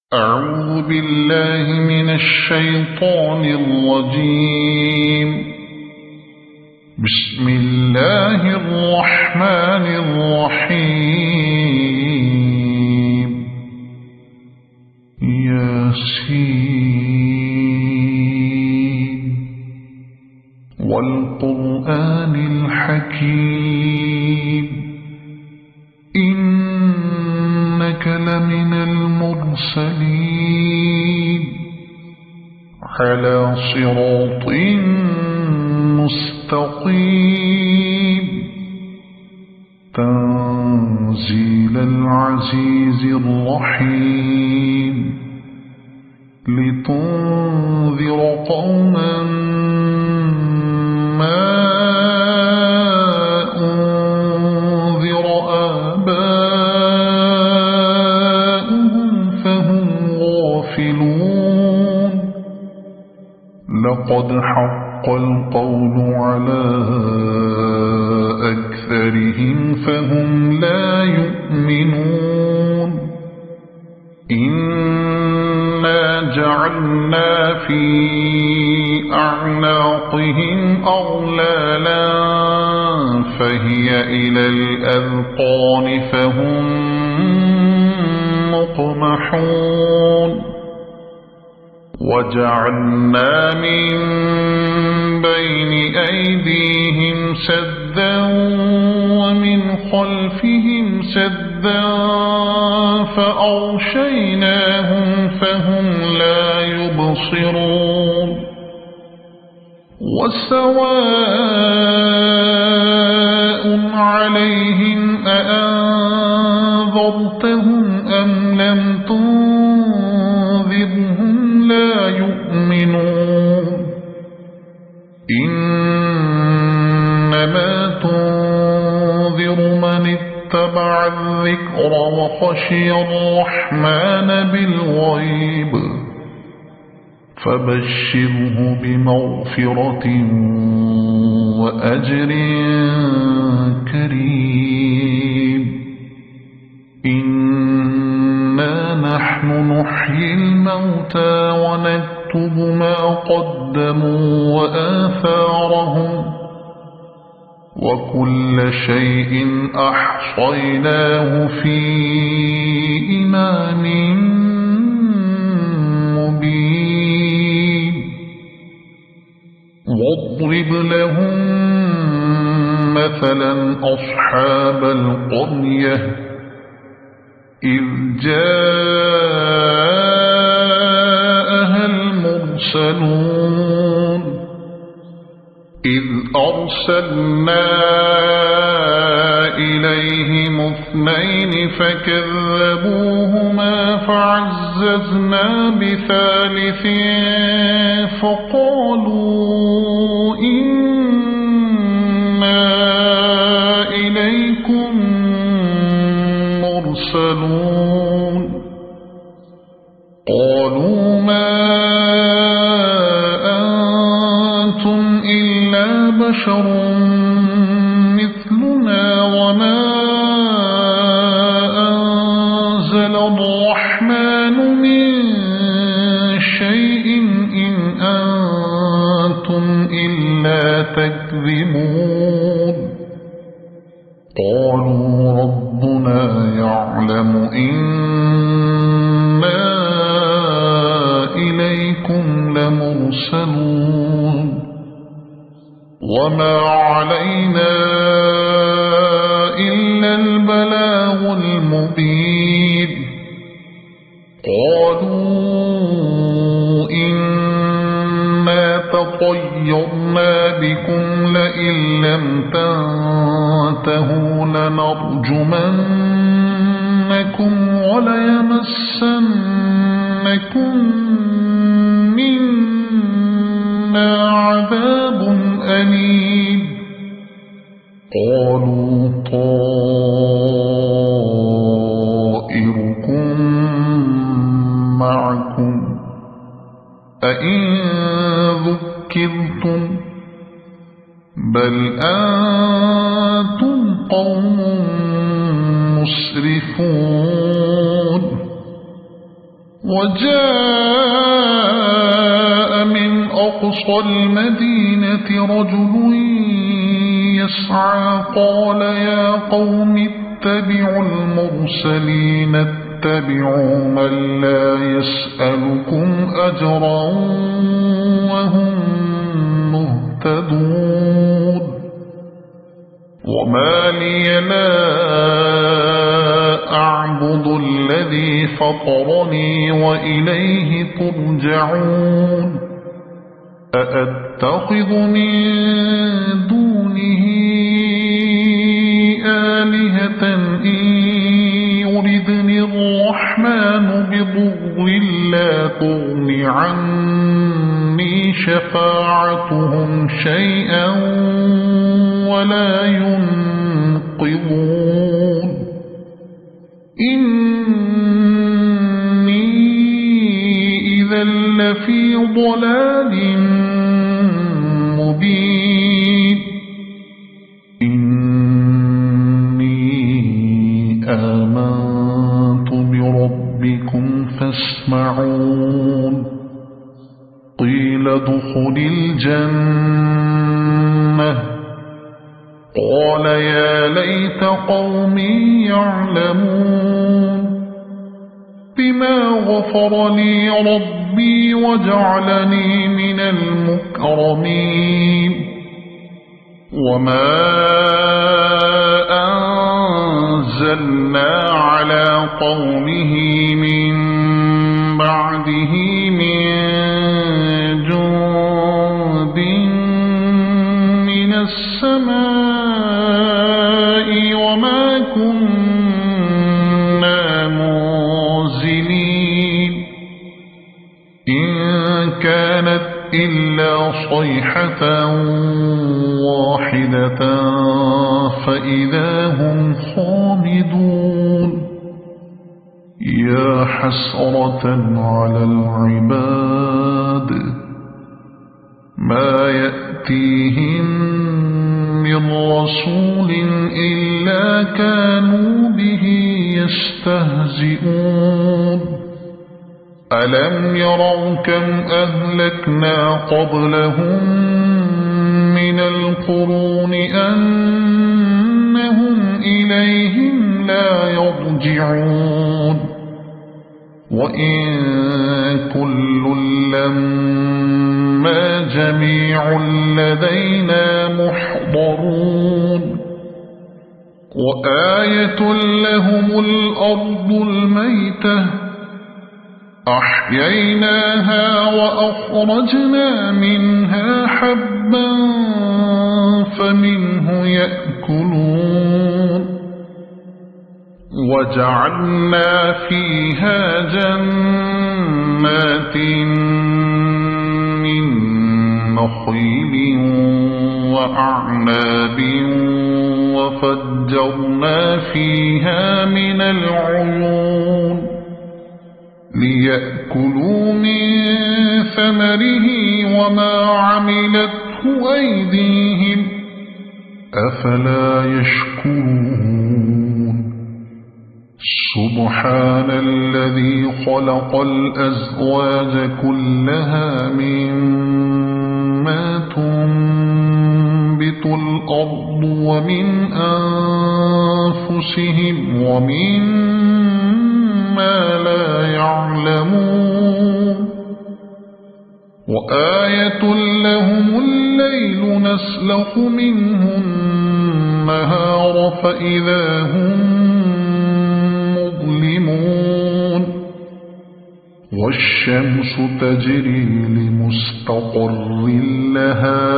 أعوذ بالله من الشيطان الرجيم. بسم الله الرحمن الرحيم. ياسين والقرآن الحكيم إنك لمن المرسلين على صراط مستقيم تنزيل العزيز الرحيم لتنذر قوما ما أنذر آباؤهم فهم غافلون لقد حق القول على أكثرهم فهم لا يؤمنون إنا جعلنا في أعناقهم أغلالا فهي إلى الأذقان فهم مقمحون وجعلنا من بين أيديهم سدا ومن خلفهم سدا فأغشيناهم فهم لا يبصرون وسواء عليهم أأنذرتهم أم لم تنذرهم لا يؤمنون إنما تنذر من اتبع الذكر وخشي الرحمن بالغيب فبشره بمغفرة وأجر كريم إنا نحن نحيي الموتى ونكتب ما قدموا وآثارهم وكل شيء أحصيناه في إمام مبين واضرب لهم مثلا أصحاب القرية إذ جاءها المرسلون إذ أرسلنا إليهم اثنين فكذبوهما فعززنا بثالث فقالوا إنا إليكم مرسلون قالوا ما أنتم إلا بشر مثلنا وما أنزل الرحمن من شيء إن أنتم إلا تكذبون قالوا ربنا يعلم إنا إليكم لمرسلون وما علينا إلا البلاغ المبين قالوا إنا تطيرنا بكم لئن لم تنتهوا لنرجمنكم وليمسنكم منا عذاب أليم قالوا طائركم معكم أئن ذكرتم بل أنتم قوم مسرفون وجاء من أقصى المدينة رجل يسعى قال يا قوم اتبعوا المرسلين اتبعوا من لا يسألكم أجرا وهم مهتدون وما لي لا أعبد الذي فطرني وإليه ترجعون أأتخذ من دونه آلهة إن يردني الرحمن بضر لا تغن عني شفاعتهم شيئا ولا ينقذون إني إذا لفي ضلال مبين إني آمنت بربكم فاسمعون قيل ادخل الجنة قال يا ليت قومي يعلمون بما غفر لي ربي وجعلني من المكرمين وما أنزلنا على قومه من بعده من جند من السماء وما كنا منزلين إن كانت إلا صيحة واحدة فإذا هم خامدون يا حسرة على العباد ما يأتيهم من رسول إلا كانوا به يستهزئون ألم يروا كم أهلكنا قبلهم من القرون أنهم إليهم لا يرجعون وإن كل لما جميع لدينا محضرون وآية لهم الأرض الميتة أحييناها وأخرجنا منها حبا فمنه يأكلون وجعلنا فيها جنات من نخيل وأعناب وفجرنا فيها من العيون ليأكلوا من ثمره وما عملته أيديهم أفلا يشكرون سبحان الذي خلق الأزواج كلها مما تنبت الأرض ومن أنفسهم ومما لا يعلمون وآية لهم الليل نسلخ منه النهار فإذا هم مظلمون والشمس تجري لمستقر لها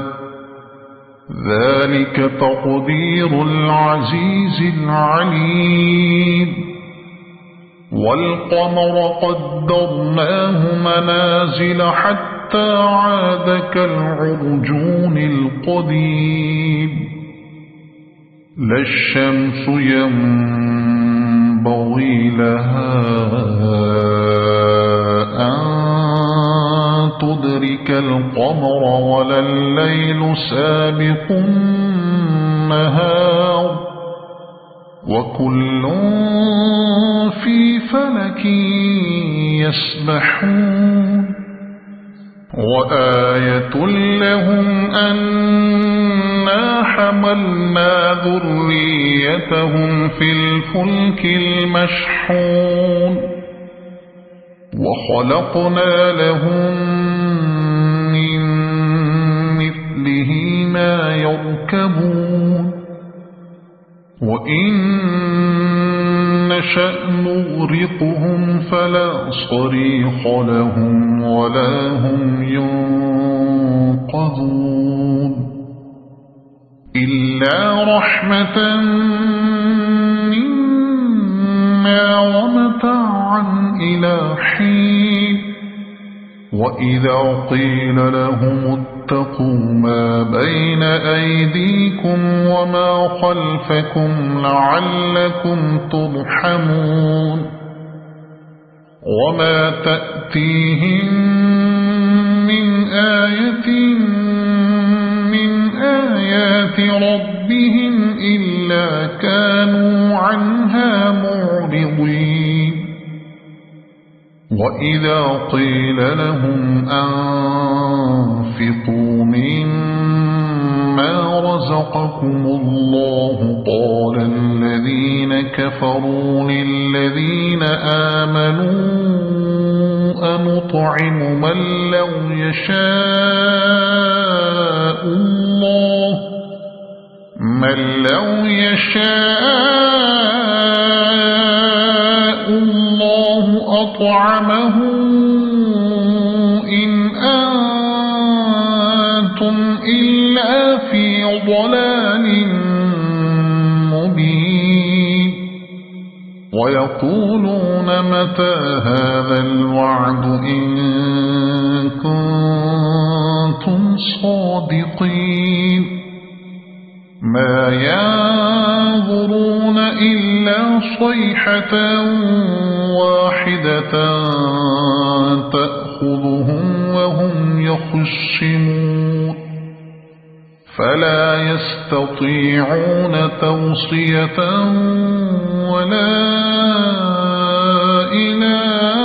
ذلك تقدير العزيز العليم والقمر قدرناه منازل حتى عاد كالعرجون القديم لا الشمس ينبغي لها أن تدرك القمر ولا الليل سابق النهار وكل في فلك يسبحون وآية لهم أنا حملنا ذريتهم في الفلك المشحون وخلقنا لهم من مثله ما يركبون وإن نشأ نغرقهم فلا صريخ لهم ولا هم ينقذون إلا رحمة منا ومتاعا إلى حين وإذا قيل لهم اتقوا ما بين أيديكم وما خلفكم لعلكم ترحمون وما تأتيهم من آية من آيات ربهم إلا كانوا عنها معرضين وإذا قيل لهم أنفقوا مما رزقكم الله قال الذين كفروا للذين آمنوا أنطعم من لو يشاء الله أطعمه إن أنتم إلا في ضلال مبين ويقولون متى هذا الوعد إن كنتم صادقين ما ينظرون إلا صيحة واحدة تأخذهم وهم يخصمون فلا يستطيعون توصية ولا إلى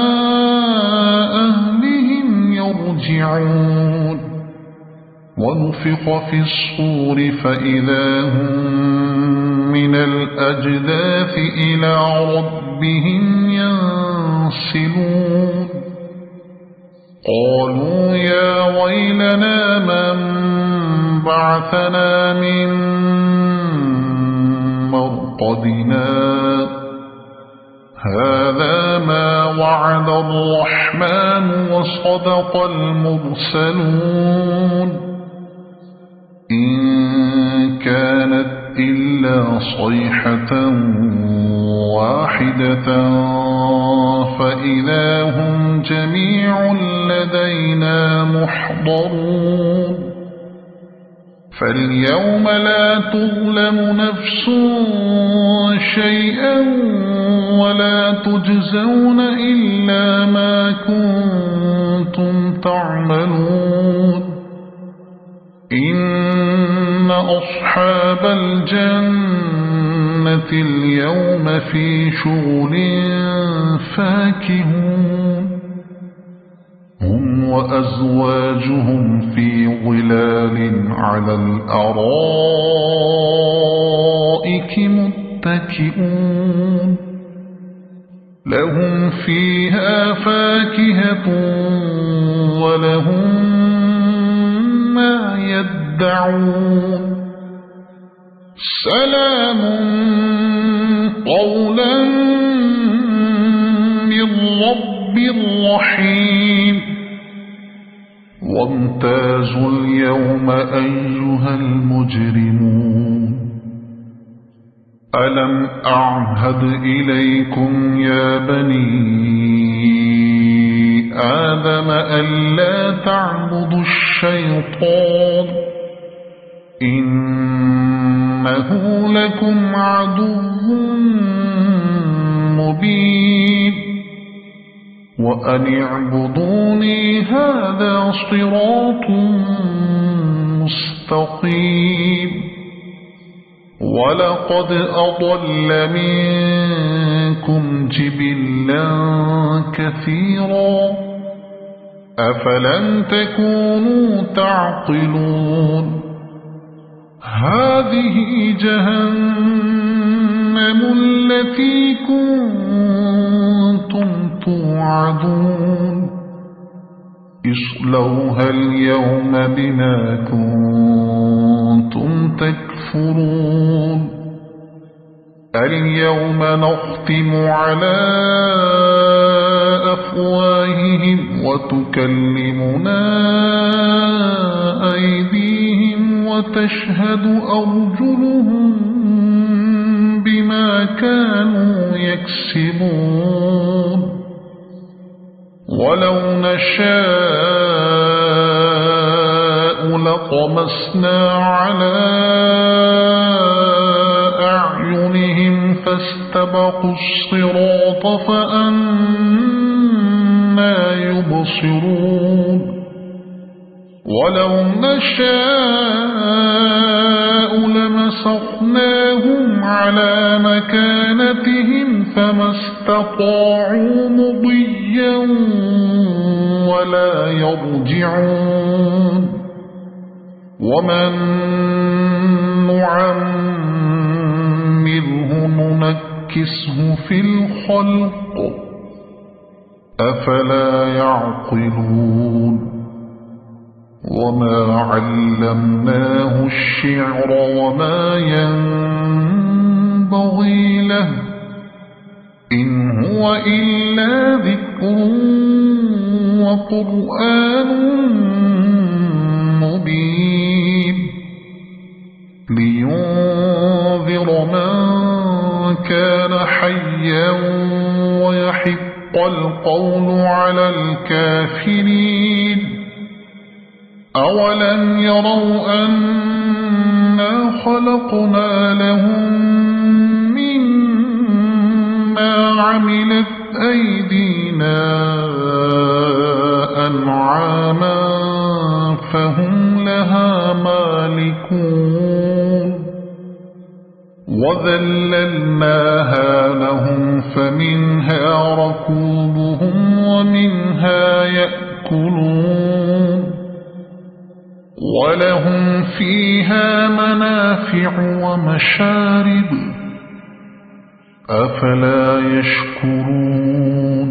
أهلهم يرجعون ونفخ في الصور فإذا هم من الأجداث إلى ربهم ينسلون قالوا يا ويلنا من بعثنا من مرقدنا هذا ما وعد الرحمن وصدق المرسلون إن كانت إلا صيحة واحدة فإذا هم جميع لدينا محضرون فاليوم لا تظلم نفس شيئا ولا تجزون إلا ما كنتم تعملون إن أصحاب الجنة اليوم في شغل فاكهون هم وأزواجهم في ظلال على الأرائك متكئون لهم فيها فاكهة ولهم ما يدعون سلام قولا من رب رحيم وامتازوا اليوم أيها المجرمون ألم أعهد إليكم يا بني آدم ألا تعبدوا الشيطان إنه لكم عدو مبين وأن اعبدوني هذا صراط مستقيم ولقد أضل منكم منكم جبلا كثيرا أفلم تكونوا تعقلون هذه جهنم التي كنتم توعدون اصلوها اليوم بما كنتم تكفرون اليوم نختم على أفواههم وتكلمنا أيديهم وتشهد أرجلهم بما كانوا يكسبون ولو نشاء لطمسنا على أعينهم فاستبقوا الصراط فأنى يبصرون ولو نشاء لمسخناهم على مكانتهم فما استطاعوا مضيا ولا يرجعون ومن نعمره ننكسه في الخلق أفلا يعقلون وما علمناه الشعر وما ينبغي له إن هو إلا ذكر وقرآن مبين لينذر من كان حيا ويحق القول على الكافرين أولم يروا أنا خلقنا لهم مما عملت أيدينا أنعاما فهم لها مالكون وذللناها لهم فمنها ركوبهم ومنها يأكلون ولهم فيها منافع ومشارب أفلا يشكرون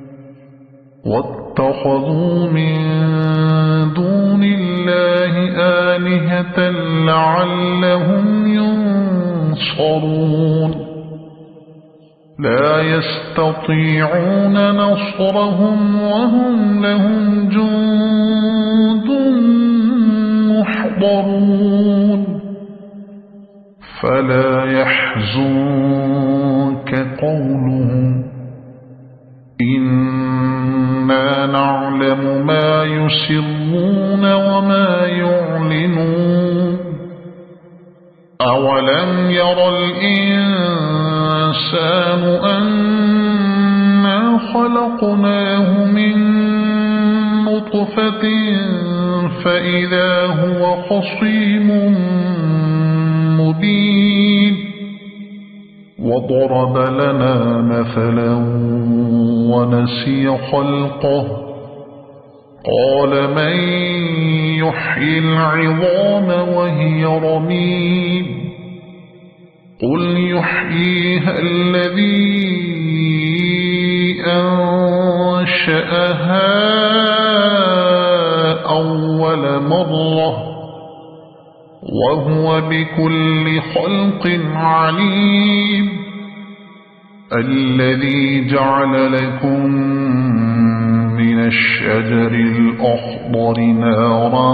واتخذوا من دون الله آلهة لعلهم ينصرون لا يستطيعون نصرهم وهم لهم جند محضرون فلا يحزنك قولهم إنا نعلم ما يسرون وما يعلنون أولم ير الإنسان أنا خلقناه من نطفة فإذا هو خصيم مبين وضرب لنا مثلا ونسي خلقه قال من يحيي العظام وهي رميم قل يحييها الذي أنشأها أول مرة وهو بكل خلق عليم الذي جعل لكم من الشجر الأخضر نارا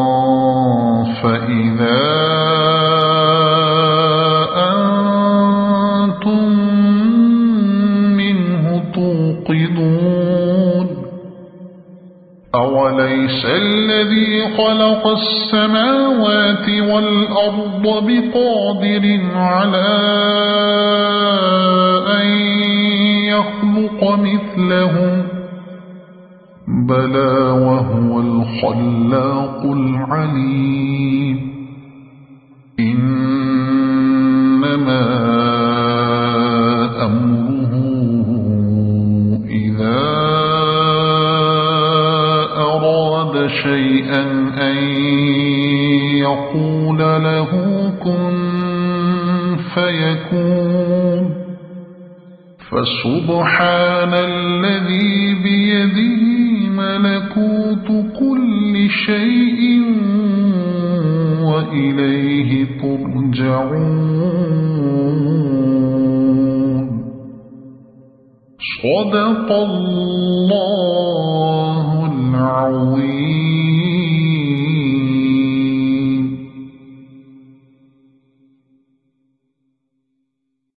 فإذا أنتم منه توقدون أوليس الذي خلق السماوات والأرض بقادر على أن يخلق مثلهم بلى وهو الخلاق العليم إنما أمره شيئا أن يقول له كن فيكون فسبحان الذي بيده ملكوت كل شيء وإليه ترجعون. صدق الله